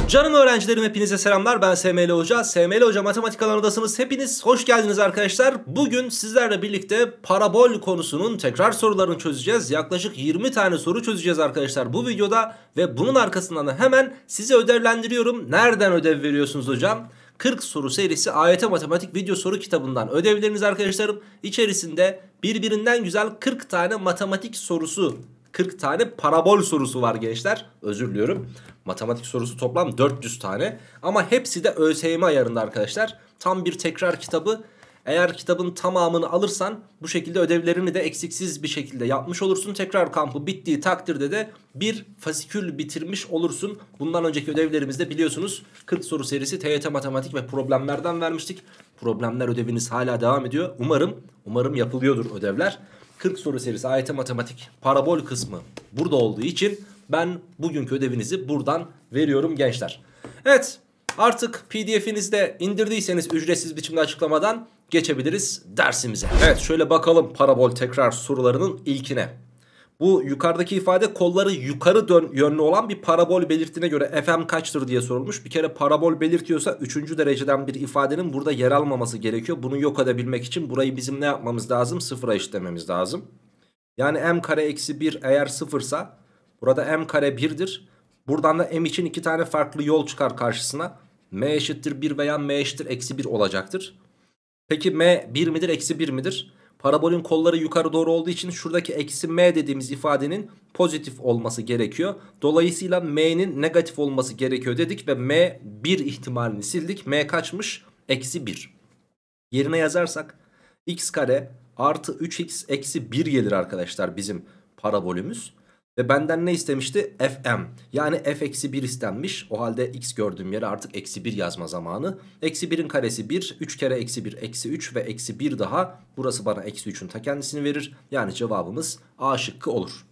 Canım öğrencilerim, hepinize selamlar. Ben SML Hoca. SML Hoca Matematik alanındasınız. Hepiniz hoş geldiniz arkadaşlar. Bugün sizlerle birlikte parabol konusunun tekrar sorularını çözeceğiz. Yaklaşık 20 tane soru çözeceğiz arkadaşlar bu videoda. Ve bunun arkasından da hemen sizi ödevlendiriyorum. Nereden ödev veriyorsunuz hocam? 40 soru serisi AYT Matematik video soru kitabından ödevleriniz arkadaşlarım. İçerisinde birbirinden güzel 40 tane matematik sorusu, 40 tane parabol sorusu var gençler. Özür diliyorum. Matematik sorusu toplam 400 tane. Ama hepsi de ÖSYM ayarında arkadaşlar. Tam bir tekrar kitabı. Eğer kitabın tamamını alırsan bu şekilde ödevlerini de eksiksiz bir şekilde yapmış olursun. Tekrar kampı bittiği takdirde de bir fasikül bitirmiş olursun. Bundan önceki ödevlerimizde biliyorsunuz 40 soru serisi TYT matematik ve problemlerden vermiştik. Problemler ödeviniz hala devam ediyor. Umarım yapılıyordur ödevler. 40 soru serisi AYT matematik parabol kısmı burada olduğu için ben bugünkü ödevinizi buradan veriyorum gençler. Evet, artık PDF'inizi de indirdiyseniz ücretsiz biçimde açıklamadan geçebiliriz dersimize. Evet, şöyle bakalım parabol tekrar sorularının ilkine. Bu yukarıdaki ifade kolları yukarı yönlü olan bir parabol belirttiğine göre FM kaçtır diye sorulmuş. Bir kere parabol belirtiyorsa 3. dereceden bir ifadenin burada yer almaması gerekiyor. Bunu yok edebilmek için burayı bizim ne yapmamız lazım? Sıfıra eşitlememiz lazım. Yani m kare eksi 1 eğer sıfırsa burada m kare 1'dir. Buradan da m için 2 tane farklı yol çıkar karşısına. M eşittir 1 veya m eşittir eksi 1 olacaktır. Peki m 1 midir eksi 1 midir? Parabolün kolları yukarı doğru olduğu için şuradaki eksi m dediğimiz ifadenin pozitif olması gerekiyor. Dolayısıyla m'nin negatif olması gerekiyor dedik ve m 1 ihtimalini sildik. M kaçmış? Eksi 1. Yerine yazarsak x kare artı 3x eksi 1 gelir arkadaşlar bizim parabolümüz. Ve benden ne istemişti? Fm. Yani f eksi 1 istenmiş. O halde x gördüğüm yere artık eksi 1 yazma zamanı. Eksi 1'in karesi 1. 3 kere eksi 1 eksi 3 ve eksi 1 daha. Burası bana eksi 3'ün ta kendisini verir. Yani cevabımız A şıkkı olur.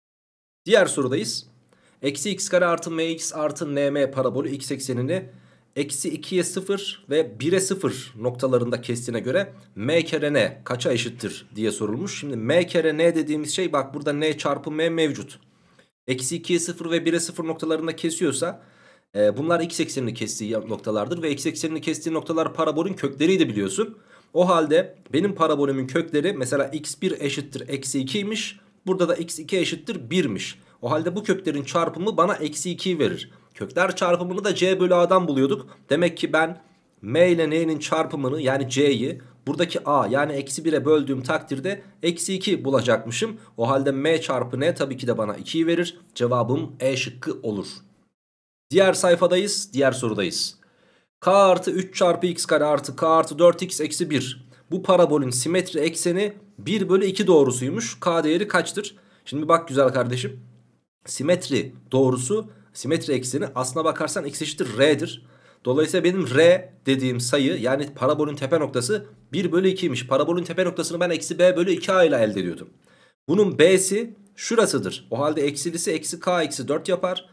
Diğer sorudayız. Eksi x kare artı mx artı nm parabolü x eksenini eksi 2'ye 0 ve 1'e 0 noktalarında kestiğine göre m kere n kaça eşittir diye sorulmuş. Şimdi m kere n dediğimiz şey, bak burada n çarpı m mevcut. Eksi 2'ye 0 ve 1'e 0 noktalarında kesiyorsa bunlar x eksenini kestiği noktalardır. Ve x eksenini kestiği noktalar parabolün kökleriydi biliyorsun. O halde benim parabolümün kökleri mesela x1 eşittir eksi 2'ymiş. Burada da x2 eşittir 1'miş. O halde bu köklerin çarpımı bana eksi 2'yi verir. Kökler çarpımını da c bölü a'dan buluyorduk. Demek ki ben m ile n'nin çarpımını yani c'yi buradaki a yani eksi 1'e böldüğüm takdirde eksi 2 bulacakmışım. O halde m çarpı n tabii ki de bana 2'yi verir. Cevabım E şıkkı olur. Diğer sayfadayız, diğer sorudayız. K artı 3 çarpı x kare artı k artı 4x eksi 1. Bu parabolün simetri ekseni 1 bölü 2 doğrusuymuş. K değeri kaçtır? Şimdi bak güzel kardeşim. Simetri doğrusu, simetri ekseni aslına bakarsan x eşittir r'dir. Dolayısıyla benim r dediğim sayı yani parabolün tepe noktası 1 bölü 2'ymiş. Parabolün tepe noktasını ben eksi b bölü 2a ile elde ediyordum. Bunun b'si şurasıdır. O halde eksilisi eksi k eksi 4 yapar.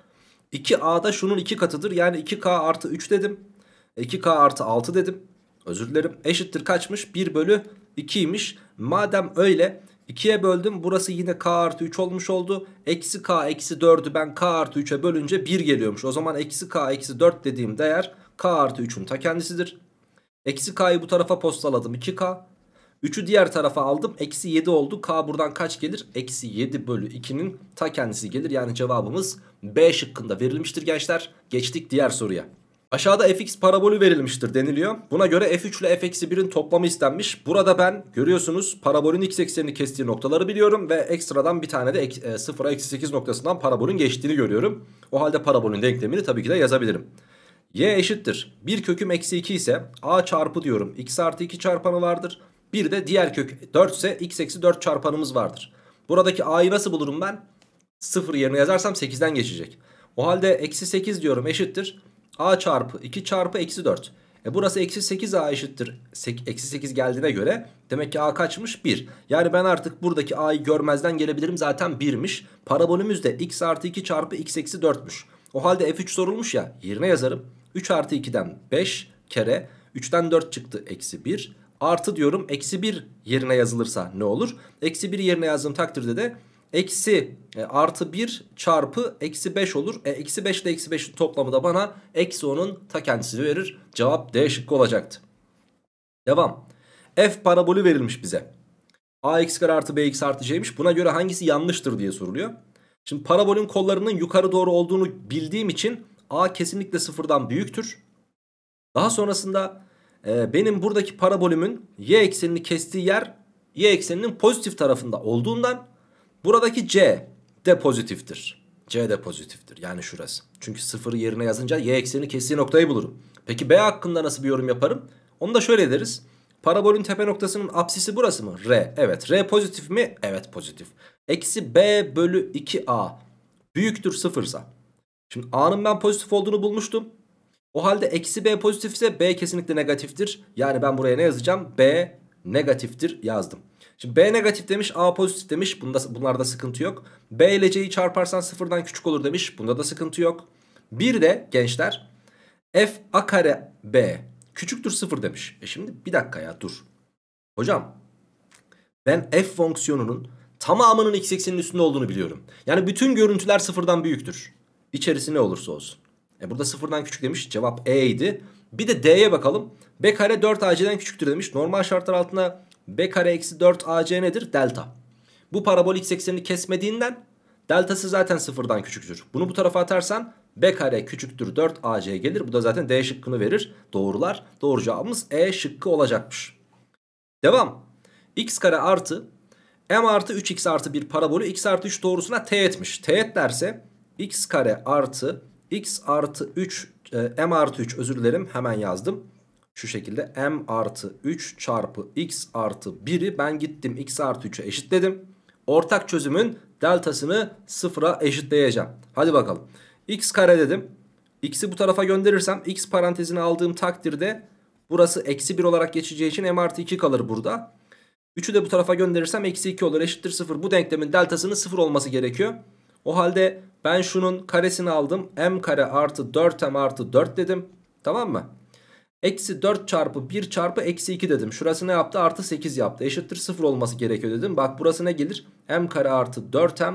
2a da şunun 2 katıdır. Yani 2k artı 3 dedim. 2k artı 6 dedim. Özür dilerim. Eşittir kaçmış? 1 bölü 2'ymiş. Madem öyle 2'ye böldüm. Burası yine k artı 3 olmuş oldu. Eksi k eksi 4'ü ben k artı 3'e bölünce 1 geliyormuş. O zaman eksi k eksi 4 dediğim değer k artı 3'ün ta kendisidir. Eksi k'yı bu tarafa postaladım 2k. 3'ü diğer tarafa aldım. Eksi 7 oldu. K buradan kaç gelir? Eksi 7 bölü 2'nin ta kendisi gelir. Yani cevabımız B şıkkında verilmiştir gençler. Geçtik diğer soruya. Aşağıda fx parabolü verilmiştir deniliyor. Buna göre f3 ile f-1'in toplamı istenmiş. Burada ben görüyorsunuz parabolün x eksenini kestiği noktaları biliyorum. Ve ekstradan bir tane de 0'a eksi 8 noktasından parabolün geçtiğini görüyorum. O halde parabolün denklemini tabii ki de yazabilirim. Y eşittir. Bir köküm eksi 2 ise a çarpı diyorum. X artı 2 çarpanı vardır. Bir de diğer kök 4 ise x eksi 4 çarpanımız vardır. Buradaki a'yı nasıl bulurum ben? 0 yerine yazarsam 8'den geçecek. O halde eksi 8 diyorum eşittir. A çarpı 2 çarpı eksi 4. Burası eksi 8a eşittir. Eksi 8 geldiğine göre demek ki a kaçmış? 1. Yani ben artık buradaki a'yı görmezden gelebilirim. Zaten 1'miş. Parabolümüz de x artı 2 çarpı x eksi 4'müş. O halde f3 sorulmuş ya, yerine yazarım. 3 artı 2'den 5 kere 3'ten 4 çıktı eksi 1. Artı diyorum eksi 1 yerine yazılırsa ne olur? Eksi 1 yerine yazdığım takdirde de eksi artı 1 çarpı eksi 5 olur. Eksi 5 ile eksi 5'in toplamı da bana eksi 10'un ta kendisini verir. Cevap D şıkkı olacaktı. Devam. F parabolü verilmiş bize. Ax kare artı bx artı c'ymiş. Buna göre hangisi yanlıştır diye soruluyor. Şimdi parabolün kollarının yukarı doğru olduğunu bildiğim için a kesinlikle sıfırdan büyüktür. Daha sonrasında benim buradaki parabolümün y eksenini kestiği yer y ekseninin pozitif tarafında olduğundan buradaki c de pozitiftir. C de pozitiftir, yani şurası. Çünkü sıfırı yerine yazınca y eksenini kestiği noktayı bulurum. Peki b hakkında nasıl bir yorum yaparım? Onu da şöyle deriz. Parabolün tepe noktasının apsisi burası mı? R. Evet. R pozitif mi? Evet, pozitif. Eksi b bölü 2a büyüktür sıfırsa. Şimdi a'nın ben pozitif olduğunu bulmuştum. O halde eksi b pozitifse b kesinlikle negatiftir. Yani ben buraya ne yazacağım? B negatiftir yazdım. Şimdi b negatif demiş, a pozitif demiş. Bunlarda sıkıntı yok. B ile c'yi çarparsan sıfırdan küçük olur demiş. Bunda da sıkıntı yok. Bir de gençler f a kare b küçüktür sıfır demiş. Şimdi bir dakika ya, dur. Hocam ben f fonksiyonunun tamamının x ekseninin üstünde olduğunu biliyorum. Yani bütün görüntüler sıfırdan büyüktür. İçerisi ne olursa olsun. Burada sıfırdan küçük demiş. Cevap E idi. Bir de D'ye bakalım. B kare 4AC'den küçüktür demiş. Normal şartlar altında B kare eksi 4AC nedir? Delta. Bu parabol x eksenini kesmediğinden deltası zaten sıfırdan küçüktür. Bunu bu tarafa atarsan B kare küçüktür 4AC gelir. Bu da zaten D şıkkını verir. Doğrular. Doğru cevabımız E şıkkı olacakmış. Devam. X kare artı m artı 3x artı bir parabolü x artı 3 doğrusuna teğetmiş. Teğet derse x kare artı x artı 3 m artı 3, özür dilerim, hemen yazdım. Şu şekilde m artı 3 çarpı x artı 1'i ben gittim x artı 3'e eşitledim. Ortak çözümün deltasını sıfıra eşitleyeceğim. Hadi bakalım. X kare dedim. X'i bu tarafa gönderirsem x parantezini aldığım takdirde burası eksi 1 olarak geçeceği için m artı 2 kalır burada. 3'ü de bu tarafa gönderirsem eksi 2 olur, eşittir 0. Bu denklemin deltasının 0 olması gerekiyor. O halde ben şunun karesini aldım. M kare artı 4M artı 4 dedim. Tamam mı? Eksi 4 çarpı 1 çarpı eksi 2 dedim. Şurası ne yaptı? Artı 8 yaptı. Eşittir 0 olması gerekiyor dedim. Bak burası ne gelir? M kare artı 4M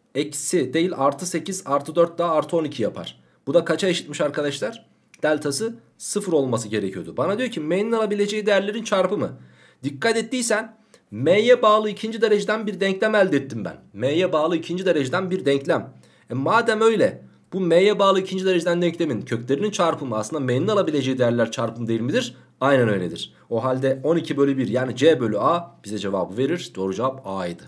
eksi değil artı 8 artı 4 daha artı 12 yapar. Bu da kaça eşitmiş arkadaşlar? Deltası 0 olması gerekiyordu. Bana diyor ki m'nin alabileceği değerlerin çarpımı. Dikkat ettiysen m'ye bağlı ikinci dereceden bir denklem elde ettim ben. M'ye bağlı ikinci dereceden bir denklem. Madem öyle, bu m'ye bağlı ikinci dereceden denklemin köklerinin çarpımı aslında m'nin alabileceği değerler çarpımı değil midir? Aynen öyledir. O halde 12 bölü 1 yani c bölü a bize cevabı verir. Doğru cevap a'ydı.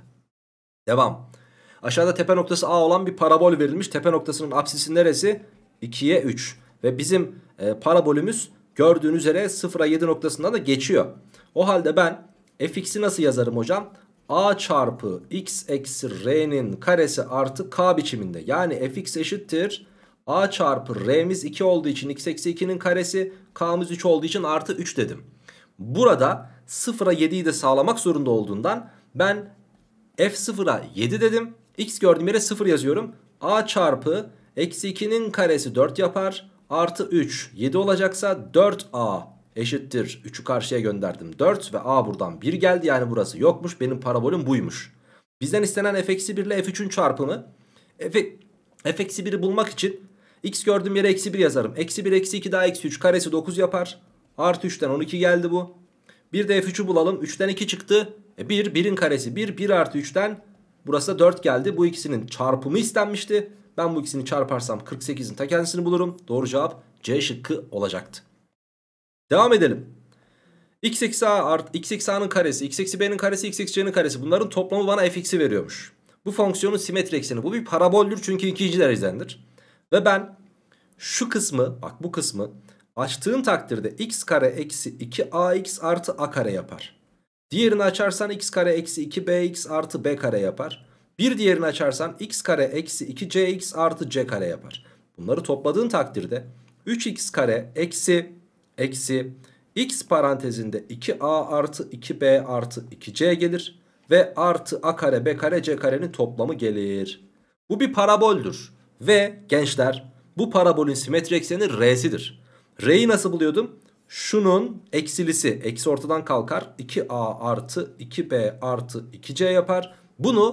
Devam. Aşağıda tepe noktası a olan bir parabol verilmiş. Tepe noktasının apsisi neresi? 2'ye 3. Ve bizim parabolümüz gördüğünüz üzere 0'a 7 noktasında da geçiyor. O halde ben fx'i nasıl yazarım hocam? A çarpı x eksi r'nin karesi artı k biçiminde. Yani fx eşittir a çarpı r'miz 2 olduğu için x eksi 2'nin karesi, k'mız 3 olduğu için artı 3 dedim. Burada 0'a 7'yi de sağlamak zorunda olduğundan ben f 0'a 7 dedim. X gördüğüm yere 0 yazıyorum. A çarpı eksi 2'nin karesi 4 yapar. Artı 3 7 olacaksa 4a eşittir 3'ü karşıya gönderdim 4 ve a buradan 1 geldi, yani burası yokmuş, benim parabolüm buymuş. Bizden istenen f-1 ile f3'ün çarpımı. F-1'i bulmak için x gördüğüm yere eksi 1 yazarım. Eksi 1 eksi 2 daha eksi 3 karesi 9 yapar. Artı 3'ten 12 geldi bu. Bir de f3'ü bulalım. 3'ten 2 çıktı. 1 1'in karesi 1 1 artı 3'ten burası da 4 geldi. Bu ikisinin çarpımı istenmişti. Ben bu ikisini çarparsam 48'in ta kendisini bulurum. Doğru cevap C şıkkı olacaktı. Devam edelim. X eksi a artı x eksi a'nın karesi, x eksi b'nin karesi, x eksi c'nin karesi, bunların toplamı bana fx'i veriyormuş. Bu fonksiyonun simetri ekseni. Bu bir paraboldür çünkü ikinci derecedendir. Ve ben şu kısmı, bak bu kısmı açtığım takdirde x kare eksi 2ax artı a kare yapar. Diğerini açarsan x kare eksi 2bx artı b kare yapar. Bir diğerini açarsan x kare eksi 2cx artı c kare yapar. Bunları topladığın takdirde 3x kare eksi x parantezinde 2a artı 2b artı 2c gelir. Ve artı a kare b kare c karenin toplamı gelir. Bu bir paraboldür. Ve gençler, bu parabolün simetri ekseni r'sidir. R'yi nasıl buluyordum? Şunun eksilisi, eksi ortadan kalkar, 2a artı 2b artı 2c yapar. Bunu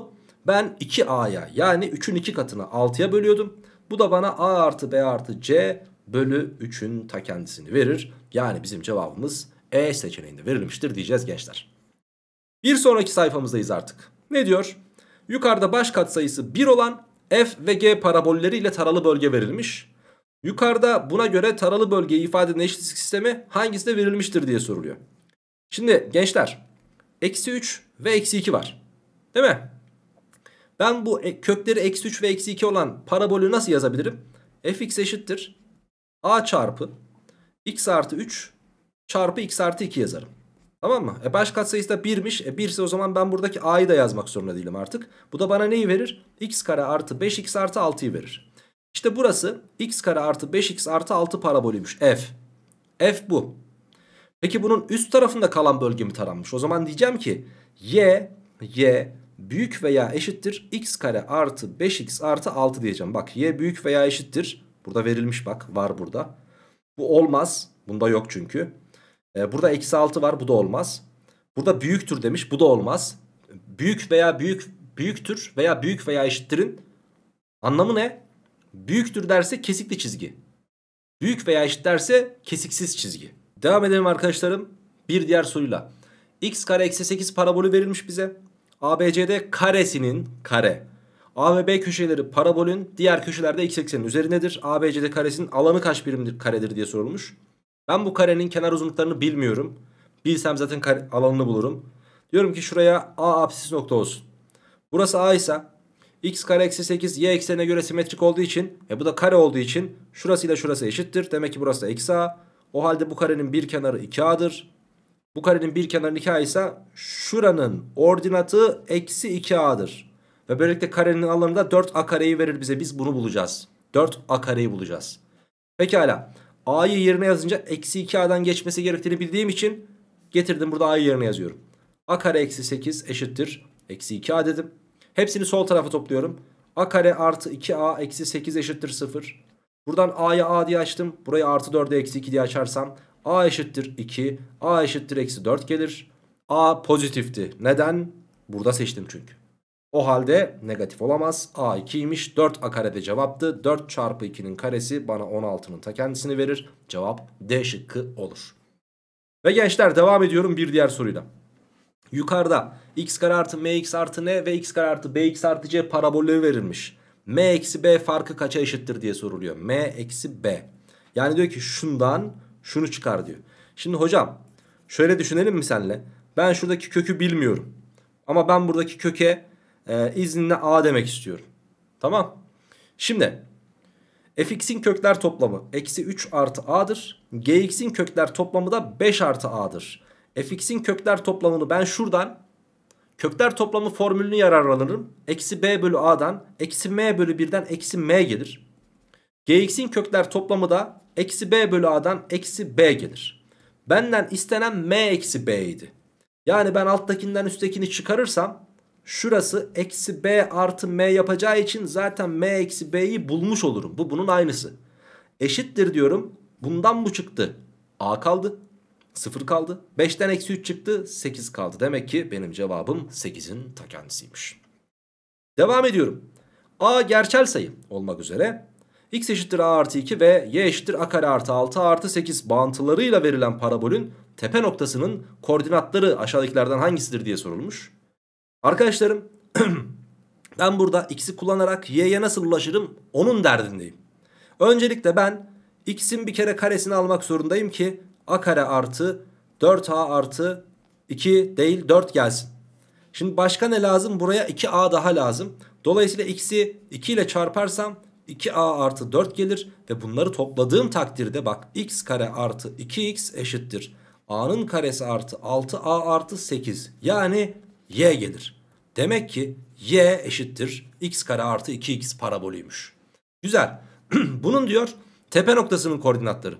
Ben 2a'ya yani 3'ün 2 katını 6'ya bölüyordum. Bu da bana a artı b artı c bölü 3'ün ta kendisini verir. Yani bizim cevabımız E seçeneğinde verilmiştir diyeceğiz gençler. Bir sonraki sayfamızdayız artık. Ne diyor? Yukarıda baş katsayısı 1 olan f ve g parabolleriyle taralı bölge verilmiş. Yukarıda buna göre taralı bölgeyi ifade eden eşitlik sistemi hangisinde verilmiştir diye soruluyor. Şimdi gençler eksi 3 ve eksi 2 var. Değil mi? Ben bu kökleri eksi 3 ve eksi 2 olan parabolü nasıl yazabilirim? Fx eşittir a çarpı x artı 3 çarpı x artı 2 yazarım. Tamam mı? Baş katsayısı da 1'miş. 1 ise o zaman ben buradaki a'yı da yazmak zorunda değilim artık. Bu da bana neyi verir? X kare artı 5x artı 6'yı verir. İşte burası x kare artı 5x artı 6 parabolüymüş. F. F bu. Peki bunun üst tarafında kalan bölge mi taranmış? O zaman diyeceğim ki y büyük veya eşittir x kare artı 5x artı 6 diyeceğim. Bak y büyük veya eşittir. Burada verilmiş bak, var burada. Bu olmaz. Bunda yok çünkü. Burada eksi 6 var, bu da olmaz. Burada büyüktür demiş, bu da olmaz. Büyük veya büyüktür veya büyük veya eşittirin anlamı ne? Büyüktür derse kesikli çizgi. Büyük veya eşit derse kesiksiz çizgi. Devam edelim arkadaşlarım. Bir diğer soruyla. X kare eksi 8 parabolü verilmiş bize. ABCD karesinin kare. A ve B köşeleri parabolün diğer köşelerde x eksenin üzerindedir. ABCD karesinin alanı kaç birimdir karedir diye sorulmuş. Ben bu karenin kenar uzunluklarını bilmiyorum. Bilsem zaten alanını bulurum. Diyorum ki şuraya A apsis nokta olsun. Burası A ise x kare eksi 8 y eksenine göre simetrik olduğu için bu da kare olduğu için şurasıyla şurası eşittir. Demek ki burası da eksi A. O halde bu karenin bir kenarı 2A'dır. Bu karenin bir kenarı 2A ise şuranın ordinatı eksi 2A'dır. Ve böylelikle karenin alanı da 4A kareyi verir bize. Biz bunu bulacağız. 4A kareyi bulacağız. Pekala. A'yı yerine yazınca eksi 2A'dan geçmesi gerektiğini bildiğim için getirdim, burada A'yı yerine yazıyorum. A kare eksi 8 eşittir eksi 2A dedim. Hepsini sol tarafa topluyorum. A kare artı 2A eksi 8 eşittir 0. Buradan A'ya A diye açtım. Burayı artı 4'e eksi 2 diye açarsam A eşittir 2. A eşittir eksi 4 gelir. A pozitifti. Neden? Burada seçtim çünkü. O halde negatif olamaz. A 2'ymiş. 4A karede cevaptı. 4 çarpı 2'nin karesi bana 16'nın ta kendisini verir. Cevap D şıkkı olur. Ve gençler devam ediyorum bir diğer soruyla. Yukarıda x kare artı mx artı n ve x kare artı bx artı c parabolleri verilmiş. M eksi b farkı kaça eşittir diye soruluyor. M eksi b. Yani diyor ki şundan şunu çıkar diyor. Şimdi hocam şöyle düşünelim mi senle? Ben şuradaki kökü bilmiyorum. Ama ben buradaki köke izninle a demek istiyorum. Tamam. Şimdi fx'in kökler toplamı eksi 3 artı a'dır. Gx'in kökler toplamı da 5 artı a'dır. Fx'in kökler toplamını ben şuradan kökler toplamı formülünü yararlanırım. Eksi b bölü a'dan eksi m bölü 1'den eksi m gelir. Gx'in kökler toplamı da eksi b bölü a'dan eksi b gelir. Benden istenen m eksi b idi. Yani ben alttakinden üsttekini çıkarırsam şurası eksi b artı m yapacağı için zaten m eksi b'yi bulmuş olurum. Bu bunun aynısı. Eşittir diyorum. Bundan bu çıktı. A kaldı. 0 kaldı. 5'ten eksi 3 çıktı. 8 kaldı. Demek ki benim cevabım 8'in ta kendisiymiş. Devam ediyorum. A gerçel sayı olmak üzere x eşittir a artı 2 ve y eşittir a kare artı 6 artı 8 bağıntılarıyla verilen parabolün tepe noktasının koordinatları aşağıdakilerden hangisidir diye sorulmuş. Arkadaşlarım ben burada x'i kullanarak y'ye nasıl ulaşırım onun derdindeyim. Öncelikle ben x'in bir kere karesini almak zorundayım ki a kare artı 4a artı 2 değil 4 gelsin. Şimdi başka ne lazım? Buraya 2a daha lazım. Dolayısıyla x'i 2 ile çarparsam 2a artı 4 gelir. Ve bunları topladığım takdirde bak x kare artı 2x eşittir a'nın karesi artı 6a artı 8. Yani y gelir. Demek ki y eşittir x kare artı 2x parabolüymüş. Güzel. Bunun diyor tepe noktasının koordinatları.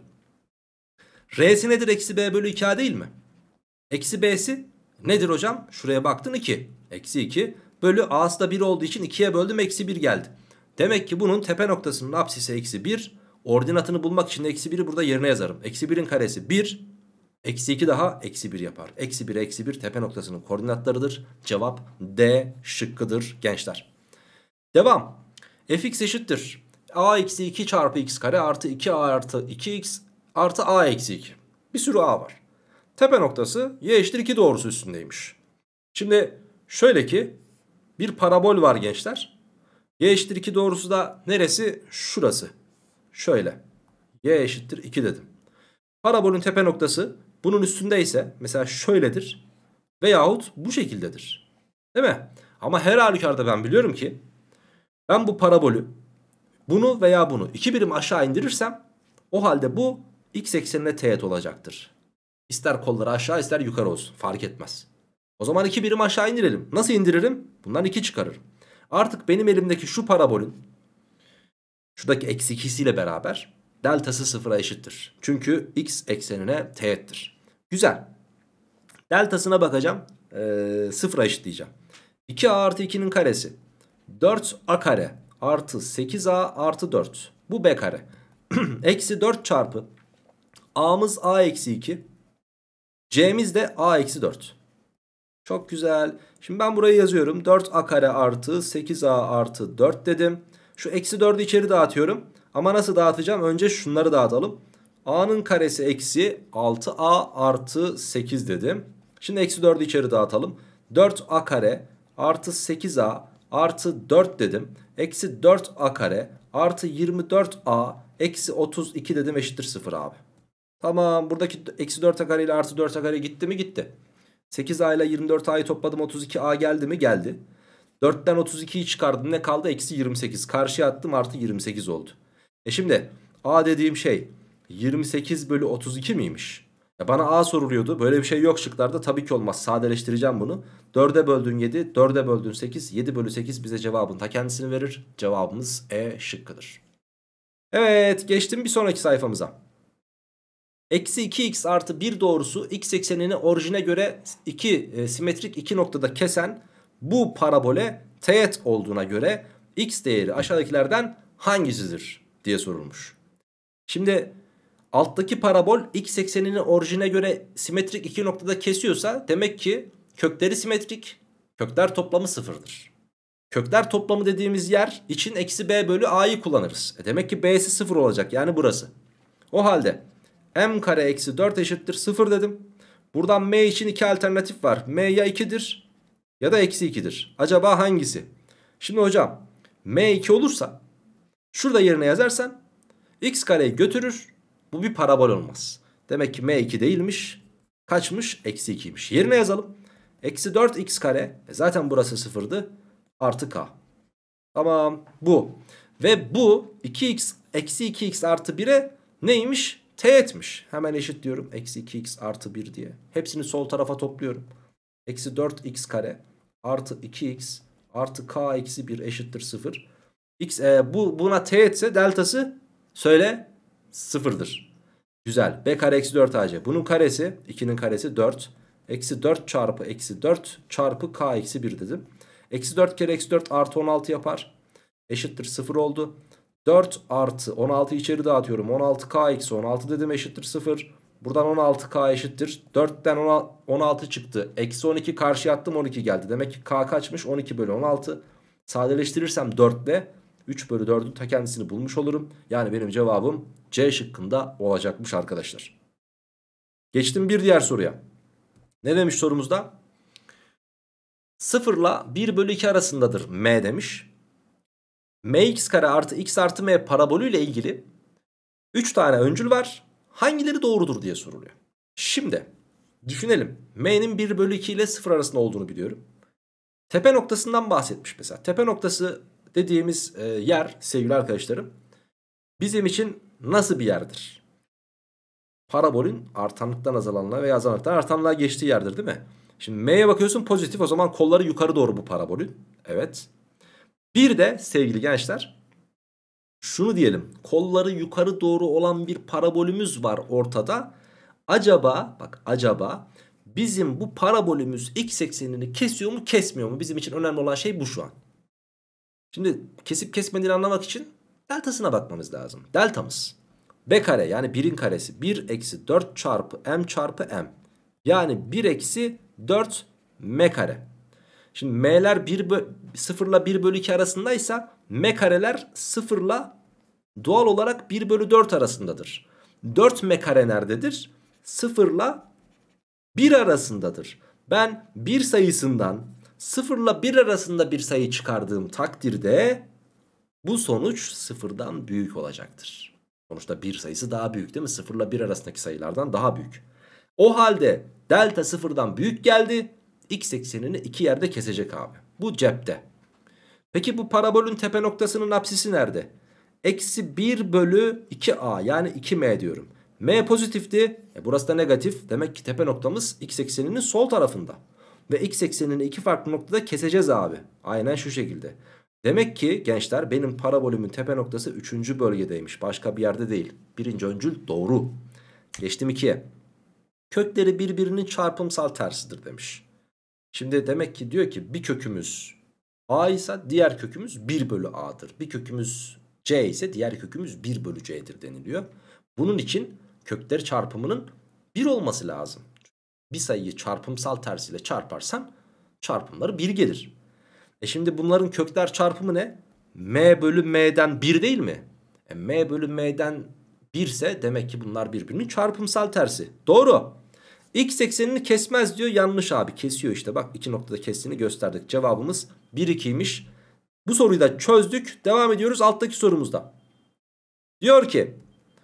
R'si nedir? Eksi b bölü 2a değil mi? Eksi b'si nedir hocam? Şuraya baktın 2. Eksi 2 bölü a'sı da 1 olduğu için 2'ye böldüm eksi 1 geldi. Demek ki bunun tepe noktasının apsisi eksi 1. Ordinatını bulmak için eksi 1'i burada yerine yazarım. Eksi 1'in karesi 1. Eksi 2 daha eksi 1 yapar. Eksi 1 eksi 1 tepe noktasının koordinatlarıdır. Cevap D şıkkıdır gençler. Devam. Fx eşittir a eksi 2 çarpı x kare artı 2a artı 2x artı a eksi 2. Bir sürü a var. Tepe noktası y eşittir 2 doğrusu üstündeymiş. Şimdi şöyle ki bir parabol var gençler. Y eşittir 2 doğrusu da neresi? Şurası. Şöyle. Y eşittir 2 dedim. Parabolün tepe noktası bunun üstündeyse mesela şöyledir veyahut bu şekildedir. Değil mi? Ama her halükarda ben biliyorum ki ben bu parabolü bunu veya bunu 2 birim aşağı indirirsem o halde bu x eksenine teğet olacaktır. İster kolları aşağı ister yukarı olsun fark etmez. O zaman 2 birim aşağı indirelim. Nasıl indiririm? Bundan 2 çıkarırım. Artık benim elimdeki şu parabolün şuradaki eksi 2'siyle beraber deltası sıfıra eşittir. Çünkü x eksenine teğettir. Güzel. Deltasına bakacağım. Sıfıra eşitleyeceğim. 2a artı 2'nin karesi 4a kare artı 8a artı 4. Bu b kare. Eksi 4 çarpı a'mız a eksi 2. C'miz de a eksi 4. Çok güzel. Şimdi ben burayı yazıyorum. 4a kare artı 8a artı 4 dedim. Şu eksi 4'ü içeri dağıtıyorum. Ama nasıl dağıtacağım? Önce şunları dağıtalım. A'nın karesi eksi 6a artı 8 dedim. Şimdi eksi 4'ü içeri dağıtalım. 4a kare artı 8a artı 4 dedim. Eksi 4a kare artı 24a eksi 32 dedim eşittir 0 abi. Tamam, buradaki eksi 4a kare ile artı 4a kare gitti mi? Gitti. 8a ile 24a'yı topladım, 32a geldi mi? Geldi. 4'ten 32'yi çıkardım, ne kaldı? Eksi 28. Karşıya attım, artı 28 oldu. Şimdi a dediğim şey 28 bölü 32 miymiş? Bana a soruluyordu. Böyle bir şey yok şıklarda. Tabii ki olmaz. Sadeleştireceğim bunu. 4'e böldün 7, 4'e böldün 8. 7 bölü 8 bize cevabın ta kendisini verir. Cevabımız E şıkkıdır. Evet, geçtim bir sonraki sayfamıza. Eksi 2x artı 1 doğrusu x eksenini orijine göre simetrik iki noktada kesen bu parabole teğet olduğuna göre x değeri aşağıdakilerden hangisidir diye sorulmuş. Şimdi alttaki parabol x eksenini orijine göre simetrik iki noktada kesiyorsa demek ki kökleri simetrik, kökler toplamı sıfırdır. Kökler toplamı dediğimiz yer için eksi b bölü a'yı kullanırız. Demek ki b'si sıfır olacak, yani burası. O halde m kare eksi 4 eşittir 0 dedim. Buradan m için iki alternatif var. M ya 2'dir ya da eksi 2'dir. Acaba hangisi? Şimdi hocam m 2 olursa şurada yerine yazarsan x kareyi götürür. Bu bir parabol olmaz. Demek ki m 2 değilmiş. Kaçmış? Eksi 2'ymiş. Yerine yazalım. Eksi 4x kare. Zaten burası sıfırdı. Artı k. Tamam, bu. Ve bu 2x eksi 2x artı 1'e neymiş? Teğetmiş. Hemen eşitliyorum. Eksi 2x artı 1 diye. Hepsini sol tarafa topluyorum. Eksi 4x kare artı 2x artı k eksi 1 eşittir 0. Buna teğetse deltası söyle sıfırdır. Güzel. B kare eksi 4 ac. Bunun karesi 2'nin karesi 4. Eksi 4 çarpı eksi 4 çarpı k eksi 1 dedim. Eksi 4 kere eksi 4 artı 16 yapar. Eşittir 0 oldu. 4 artı 16 içeri dağıtıyorum. 16k eksi 16 dedim eşittir 0. Buradan 16k eşittir. 4'ten 16 çıktı. Eksi 12 karşıya attım, 12 geldi. Demek ki k kaçmış? 12 bölü 16. Sadeleştirirsem 4 ile 3 bölü 4'ün ta kendisini bulmuş olurum. Yani benim cevabım C şıkkında olacakmış arkadaşlar. Geçtim bir diğer soruya. Ne demiş sorumuzda? 0 ile 1 bölü 2 arasındadır m demiş. Mx kare artı x artı m parabolü ile ilgili 3 tane öncül var. Hangileri doğrudur diye soruluyor. Şimdi düşünelim. M'nin 1 bölü 2 ile 0 arasında olduğunu biliyorum. Tepe noktasından bahsetmiş mesela. Tepe noktası dediğimiz yer sevgili arkadaşlarım bizim için nasıl bir yerdir? Parabolün artanlıktan azalanlığa veya azanlıktan artanlığa geçtiği yerdir değil mi? Şimdi M'ye bakıyorsun pozitif, o zaman kolları yukarı doğru bu parabolün. Evet. Bir de sevgili gençler şunu diyelim, kolları yukarı doğru olan bir parabolümüz var ortada. Acaba bizim bu parabolümüz x eksenini kesiyor mu kesmiyor mu? Bizim için önemli olan şey bu şu an. Şimdi kesip kesmediğini anlamak için deltasına bakmamız lazım. Deltamız B kare yani 1'in karesi 1 eksi 4 çarpı m çarpı m. Yani 1 eksi 4 m kare. Şimdi m'ler 0 ile 1 bölü 2 arasındaysa m kareler 0 ile doğal olarak 1 bölü 4 arasındadır. 4 m kare nerededir? 0 ile 1 arasındadır. Ben bir sayısından 0 ile 1 arasında bir sayı çıkardığım takdirde bu sonuç 0'dan büyük olacaktır. Sonuçta bir sayısı daha büyük değil mi? 0 ile 1 arasındaki sayılardan daha büyük. O halde delta 0'dan büyük geldi. X eksenini iki yerde kesecek abi. Bu cepte. Peki bu parabolün tepe noktasının apsisi nerede? Eksi 1 bölü 2a yani 2m diyorum. M pozitifti. Burası da negatif. Demek ki tepe noktamız x ekseninin sol tarafında. Ve x eksenini iki farklı noktada keseceğiz abi. Aynen şu şekilde. Demek ki gençler benim parabolümün tepe noktası 3. bölgedeymiş. Başka bir yerde değil. Birinci öncül doğru. Geçtim 2'ye. Kökleri birbirinin çarpımsal tersidir demiş. Şimdi demek ki diyor ki bir kökümüz a ise diğer kökümüz 1 bölü a'dır. Bir kökümüz c ise diğer kökümüz 1 bölü c'dir deniliyor. Bunun için kökleri çarpımının 1 olması lazım. Bir sayıyı çarpımsal tersiyle çarparsan çarpımları 1 gelir. Şimdi bunların kökler çarpımı ne? M bölü m'den 1 değil mi? M bölü m'den 1 ise demek ki bunlar birbirinin çarpımsal tersi. Doğru. X eksenini kesmez diyor. Yanlış abi. Kesiyor işte. Bak iki noktada kestiğini gösterdik. Cevabımız 1 2'ymiş. Bu soruyu da çözdük. Devam ediyoruz alttaki sorumuzda. Diyor ki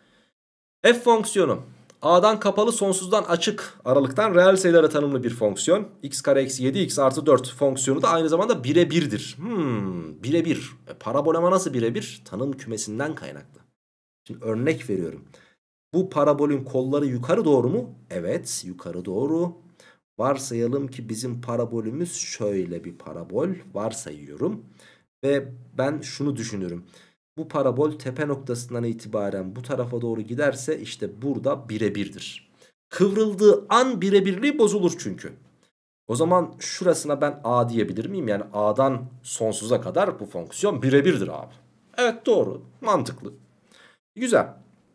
f fonksiyonu a'dan kapalı sonsuzdan açık aralıktan reel sayılara tanımlı bir fonksiyon. X kare eksi 7x artı 4 fonksiyonu da aynı zamanda birebirdir. Birebir. Parabol ama nasıl birebir? Tanım kümesinden kaynaklı. Şimdi örnek veriyorum. Bu parabolün kolları yukarı doğru mu? Evet, yukarı doğru. Varsayalım ki bizim parabolümüz şöyle bir parabol. Varsayıyorum. Ve ben şunu düşünürüm. Bu parabol tepe noktasından itibaren bu tarafa doğru giderse işte burada birebirdir. Kıvrıldığı an birebirliği bozulur çünkü. O zaman şurasına ben a diyebilir miyim? Yani a'dan sonsuza kadar bu fonksiyon birebirdir abi. Evet doğru, mantıklı. Güzel.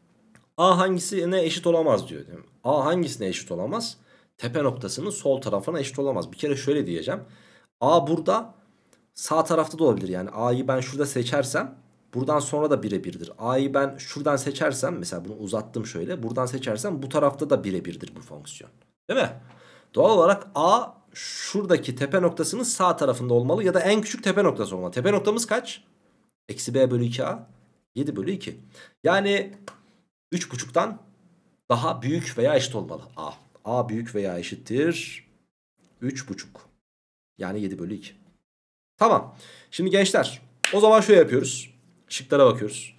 A hangisine eşit olamaz diyor. Değil mi? A hangisine eşit olamaz? Tepe noktasının sol tarafına eşit olamaz. Bir kere şöyle diyeceğim. A burada sağ tarafta da olabilir. Yani A'yı ben şurada seçersem buradan sonra da birebirdir. A'yı ben şuradan seçersem mesela bunu uzattım şöyle. Buradan seçersem bu tarafta da birebirdir bu fonksiyon. Değil mi? Doğal olarak A şuradaki tepe noktasının sağ tarafında olmalı ya da en küçük tepe noktası olmalı. Tepe noktamız kaç? Eksi b bölü 2a. 7 bölü 2. Yani 3,5'tan daha büyük veya eşit olmalı. A. A büyük veya eşittir 3,5. Yani 7 bölü 2. Tamam. Şimdi gençler o zaman şöyle yapıyoruz. Şıklara bakıyoruz.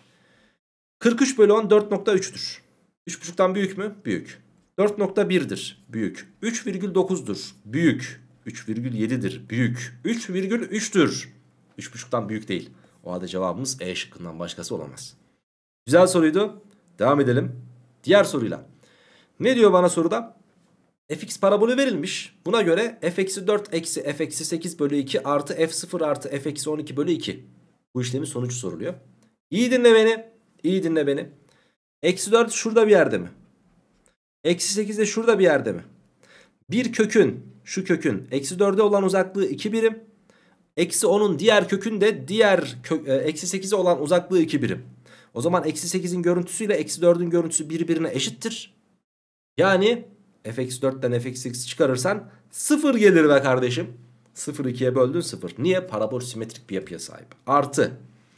43 bölü 10 4,3'tür. 3,5'tan büyük mü? Büyük. 4,1'dir. Büyük. 3,9'dur. Büyük. 3,7'dir. Büyük. 3,3'tür. 3,5'tan büyük değil. O halde cevabımız E şıkkından başkası olamaz. Güzel soruydu. Devam edelim. Diğer soruyla. Ne diyor bana soruda? fx parabolü verilmiş. Buna göre f-4 eksi f-8 bölü 2 artı f0 artı f-12 bölü 2. Bu işlemin sonucu soruluyor. İyi dinle beni. İyi dinle beni. Eksi 4 şurada bir yerde mi? Eksi 8 de şurada bir yerde mi? Bir kökün, şu kökün eksi 4'e olan uzaklığı 2 birim. Eksi 10'un diğer kökün de eksi 8'e olan uzaklığı 2 birim. O zaman eksi 8'in görüntüsüyle eksi 4'ün görüntüsü birbirine eşittir. Yani f-4'ten f-8 çıkarırsan 0 gelir be kardeşim. 0 2'ye böldün 0. Niye? Parabol simetrik bir yapıya sahip. Artı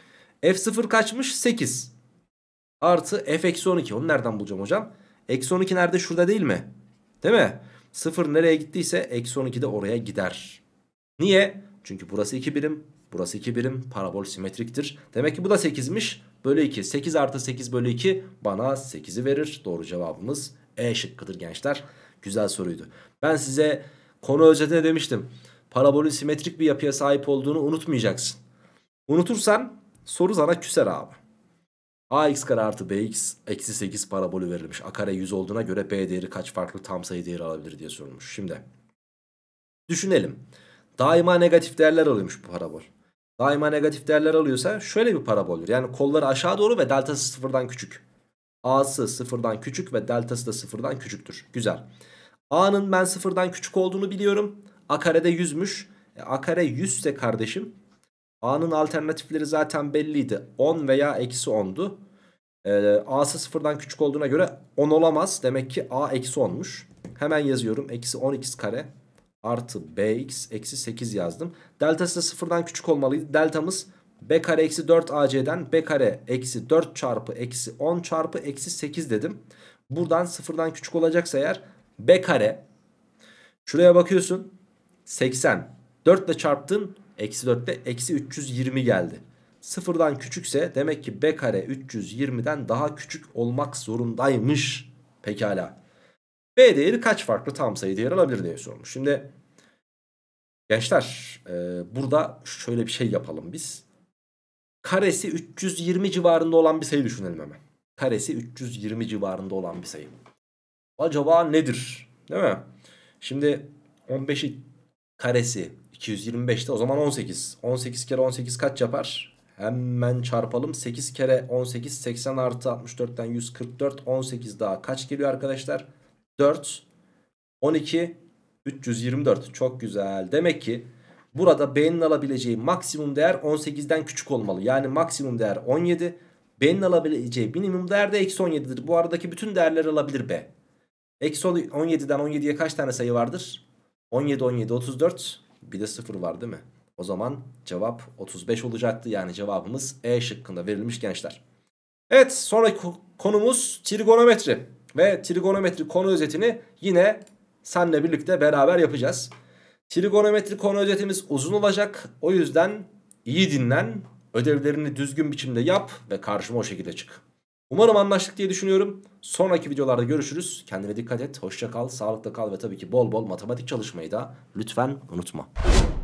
f0 kaçmış? 8. Artı f-12. Onu nereden bulacağım hocam? Eksi 12 nerede? Şurada değil mi? Değil mi? 0 nereye gittiyse eksi 12 de oraya gider. Niye? Çünkü burası 2 birim. Burası 2 birim. Parabol simetriktir. Demek ki bu da 8'miş. Bölü 2. 8 artı 8 bölü 2 bana 8'i verir. Doğru cevabımız E şıkkıdır gençler. Güzel soruydu. Ben size konu özetine demiştim. Parabolün simetrik bir yapıya sahip olduğunu unutmayacaksın. Unutursan soru sana küser abi. Ax kare artı bx eksi 8 parabolü verilmiş. A kare 100 olduğuna göre b değeri kaç farklı tam sayı değeri alabilir diye sorulmuş. Şimdi düşünelim. Daima negatif değerler alıyormuş bu parabol. Daima negatif değerler alıyorsa şöyle bir paraboldür. Yani kolları aşağı doğru ve deltası sıfırdan küçük. A'sı sıfırdan küçük ve deltası da sıfırdan küçüktür. Güzel. A'nın ben sıfırdan küçük olduğunu biliyorum. A karede 100'müş. A kare 100 ise kardeşim, A'nın alternatifleri zaten belliydi. 10 veya eksi 10'du. A'sı sıfırdan küçük olduğuna göre 10 olamaz. Demek ki A eksi 10'muş. Hemen yazıyorum. Eksi 10x kare artı bx eksi 8 yazdım. Deltası da sıfırdan küçük olmalıydı. Deltamız b kare eksi 4ac'den b kare eksi 4 çarpı eksi 10 çarpı eksi 8 dedim. Buradan sıfırdan küçük olacaksa eğer b kare, şuraya bakıyorsun, 80. 4 ile çarptın, eksi 4 ile eksi 320 geldi. Sıfırdan küçükse demek ki b kare 320'den daha küçük olmak zorundaymış. Pekala. B değeri kaç farklı tam sayı değer alabilir diye sormuş. Şimdi gençler, burada şöyle bir şey yapalım biz. Karesi 320 civarında olan bir sayı düşünelim hemen. Karesi 320 civarında olan bir sayı. Acaba nedir? Değil mi? Şimdi 15'i karesi 225'te, o zaman 18. 18 kere 18 kaç yapar? Hemen çarpalım. 8 kere 18 80 artı 64'ten 144. 18 daha kaç geliyor arkadaşlar? 4. 12. 324. Çok güzel. Demek ki burada B'nin alabileceği maksimum değer 18'den küçük olmalı. Yani maksimum değer 17. B'nin alabileceği minimum değer de eksi 17'dir. Bu aradaki bütün değerleri alabilir B. Eksi 17'den 17'ye kaç tane sayı vardır? 17, 17, 34. Bir de 0 var değil mi? O zaman cevap 35 olacaktı. Yani cevabımız E şıkkında verilmiş gençler. Evet, sonraki konumuz trigonometri. Ve trigonometri konu özetini yine seninle birlikte beraber yapacağız. Trigonometri konu özetimiz uzun olacak. O yüzden iyi dinlen, ödevlerini düzgün biçimde yap ve karşıma o şekilde çık. Umarım anlaştık diye düşünüyorum. Sonraki videolarda görüşürüz. Kendine dikkat et, hoşça kal, sağlıkla kal ve tabii ki bol bol matematik çalışmayı da lütfen unutma.